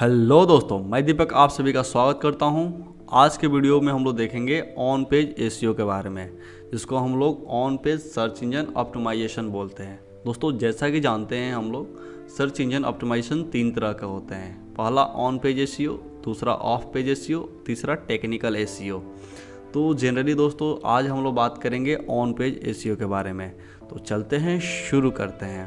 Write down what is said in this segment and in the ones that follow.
Hello दोस्तों, मैं दीपक आप सभी का स्वागत करता हूं। आज के वीडियो में हम लोग देखेंगे ऑन पेज एसईओ के बारे में, जिसको हम लोग on page search engine optimisation बोलते हैं। दोस्तों, जैसा कि जानते हैं हम लोग सर्च इंजन ऑप्टिमाइजेशन 3 तरह के होते हैं। पहला ऑन पेज एसईओ, दूसरा ऑफ पेज एसईओ, तीसरा टेक्निकल एसईओ। तो जनरली दोस्तों आज हम लोग बात करेंगे ऑन पेज एसईओ के बारे में। तो चलते हैं, शुरू करते हैं।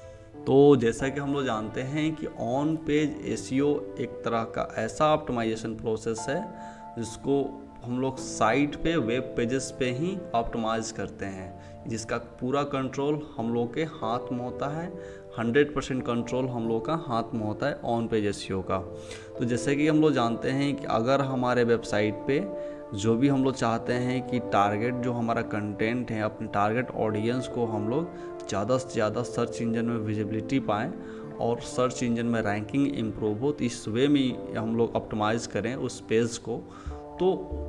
तो जैसा कि हम लोग जानते हैं कि ऑन पेज एसईओ एक तरह का ऐसा ऑप्टिमाइजेशन प्रोसेस है जिसको हम लोग साइट पे, वेब पेजेस पे ही ऑप्टिमाइज करते हैं, जिसका पूरा कंट्रोल हम लोग के हाथ में होता है। 100% कंट्रोल हम लोग का हाथ में होता है ऑन पेज एसईओ का। तो जैसे कि हम लोग जानते हैं कि अगर हमारे वेबसाइट पे जो भी हम लोग चाहते हैं कि टारगेट जो हमारा कंटेंट है, अपने टारगेट ऑडियंस को हम लोग ज़्यादा से ज़्यादा सर्च इंजन में विजिबिलिटी पाएँ और सर्च इंजन में रैंकिंग इम्प्रूव हो, तो इस वे में हम लोग ऑप्टिमाइज़ करें उस पेज को, तो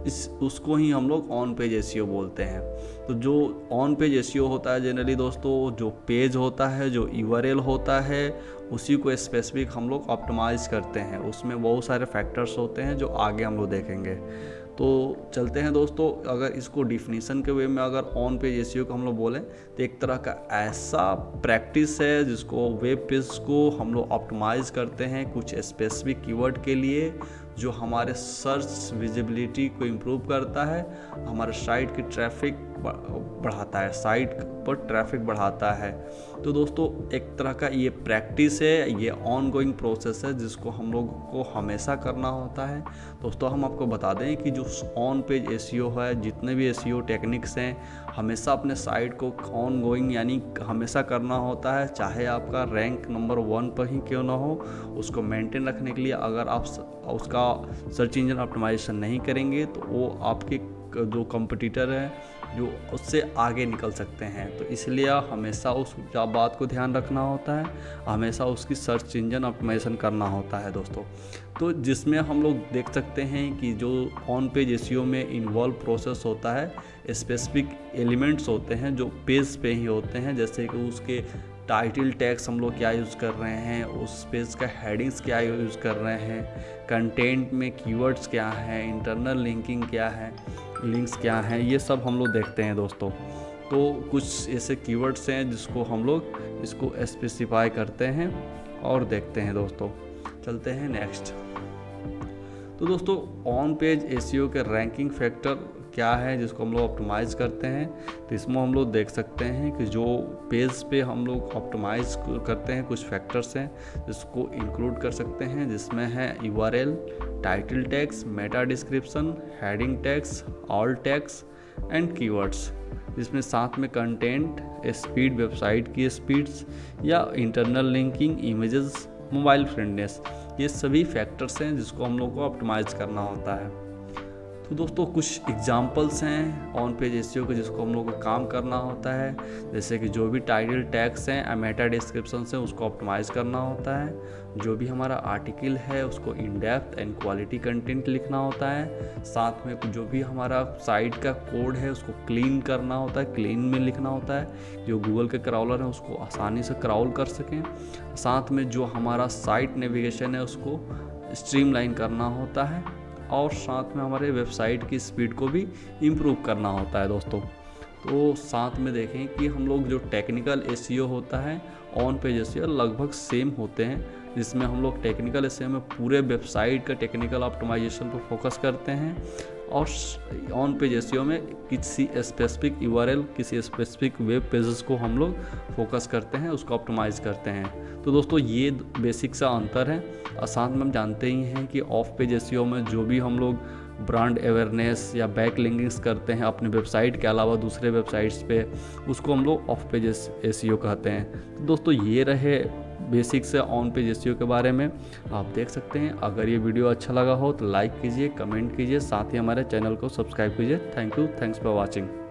उसको ही हम लोग ऑन पेज एसईओ बोलते हैं। तो जो ऑन पेज एसईओ होता है जनरली दोस्तों, जो पेज होता है, जो यूआरएल होता है, उसी को स्पेसिफिक हम लोग ऑप्टिमाइज़ करते हैं। उसमें बहुत सारे फैक्टर्स होते हैं जो आगे हम लोग देखेंगे। तो चलते हैं दोस्तों, अगर इसको डिफिनीसन के वे में अगर ऑन पेज एसईओ को हम लोग बोलें तो एक तरह का ऐसा प्रैक्टिस है जिसको वेब पेज को हम लोग ऑप्टिमाइज़ करते हैं कुछ स्पेसिफिक कीवर्ड के लिए, जो हमारे सर्च विजिबिलिटी को इम्प्रूव करता है, हमारे साइट की ट्रैफिक बढ़ाता है, साइट पर ट्रैफिक बढ़ाता है। तो दोस्तों एक तरह का ये प्रैक्टिस है, ये ऑनगोइंग प्रोसेस है जिसको हम लोग को हमेशा करना होता है। दोस्तों हम आपको बता दें कि जो ऑन पेज एसईओ है, जितने भी एसईओ टेक्निक्स हैं, हमेशा अपने साइट को ऑनगोइंग यानी हमेशा करना होता है। चाहे आपका रैंक नंबर 1 पर ही क्यों ना हो, उसको मेंटेन रखने के लिए अगर आप उसका सर्च इंजन ऑप्टिमाइजेशन नहीं करेंगे तो वो आपके जो कंपटीटर है जो उससे आगे निकल सकते हैं। तो इसलिए हमेशा उस बात को ध्यान रखना होता है, हमेशा उसकी सर्च इंजन ऑप्टिमाइजेशन करना होता है दोस्तों। तो जिसमें हम लोग देख सकते हैं कि जो ऑन पेज एसईओ में इन्वॉल्व प्रोसेस होता है, स्पेसिफिक एलिमेंट्स होते हैं जो पेज पे ही होते हैं, जैसे कि उसके टाइटल टैग्स हम लोग क्या यूज़ कर रहे हैं, उस पेज का हेडिंग्स क्या यूज़ कर रहे हैं, कंटेंट में कीवर्ड्स क्या हैं, इंटरनल लिंकिंग क्या है, लिंक्स क्या हैं, ये सब हम लोग देखते हैं दोस्तों। तो कुछ ऐसे कीवर्ड्स हैं जिसको हम लोग इसको स्पेसिफाई करते हैं और देखते हैं दोस्तों। चलते हैं नेक्स्ट। तो दोस्तों ऑन पेज एसईओ के रैंकिंग फैक्टर क्या है जिसको हम लोग ऑप्टिमाइज करते हैं, तो इसमें हम लोग देख सकते हैं कि जो पेज पे हम लोग ऑप्टिमाइज करते हैं कुछ फैक्टर्स हैं जिसको इंक्लूड कर सकते हैं, जिसमें है URL, title tags, meta description, heading tags, all tags and keywords, जिसमें साथ में कंटेंट, स्पीड, वेबसाइट की स्पीड्स या internal linking, images, mobile friendliness, ये सभी फैक्टर्स हैं जिसको हम लोग को ऑप्टिमाइज करना होता है। तो दोस्तों कुछ एग्जांपल्स हैं ऑन पेज एसईओ के जिसको हम लोग को काम करना होता है, जैसे कि जो भी टाइटल टैग्स हैं, मेटा डिस्क्रिप्शन हैं, उसको ऑप्टिमाइज करना होता है। जो भी हमारा आर्टिकल है उसको in depth and quality content लिखना होता है। साथ में जो भी हमारा साइट का कोड है उसको क्लीन करना होता है, क्लीन में लिखना होता है, जो गूगल के क्राउलर हैं उसको आसानी से क्राउल कर सकें। साथ में जो हमारा साइट नेविगेशन है उसको स्ट्रीमलाइन करना होता है, और साथ में हमारे वेबसाइट की स्पीड को भी इम्प्रूव करना होता है दोस्तों। तो साथ में देखें कि हम लोग जो टेक्निकल एसईओ होता है, ऑन पेज एसईओ लगभग सेम होते हैं, जिसमें हम लोग टेक्निकल एसईओ में पूरे वेबसाइट का टेक्निकल ऑप्टिमाइजेशन पर फोकस करते हैं, और ऑन पेज एसईओ में किसी स्पेसिफिक यूआरएल, किसी स्पेसिफिक वेब पेजेस को हम लोग फोकस करते हैं, उसको ऑप्टिमाइज करते हैं। तो दोस्तों ये बेसिक सा अंतर है। साथ में हम जानते ही हैं कि ऑफ पेज एसईओ में जो भी हम लोग ब्रांड अवेयरनेस या बैक लिंकिंग्स करते हैं अपने वेबसाइट के अलावा दूसरे वेबसाइट्स पे, उसको हम लोग ऑफ पेज एसईओ कहते हैं। तो दोस्तों ये रहे बेसिक्स है ऑन पेज एसईओ के बारे में। आप देख सकते हैं। अगर ये वीडियो अच्छा लगा हो तो लाइक कीजिए, कमेंट कीजिए, साथ ही हमारे चैनल को सब्सक्राइब कीजिए। Thank you, thanks for watching.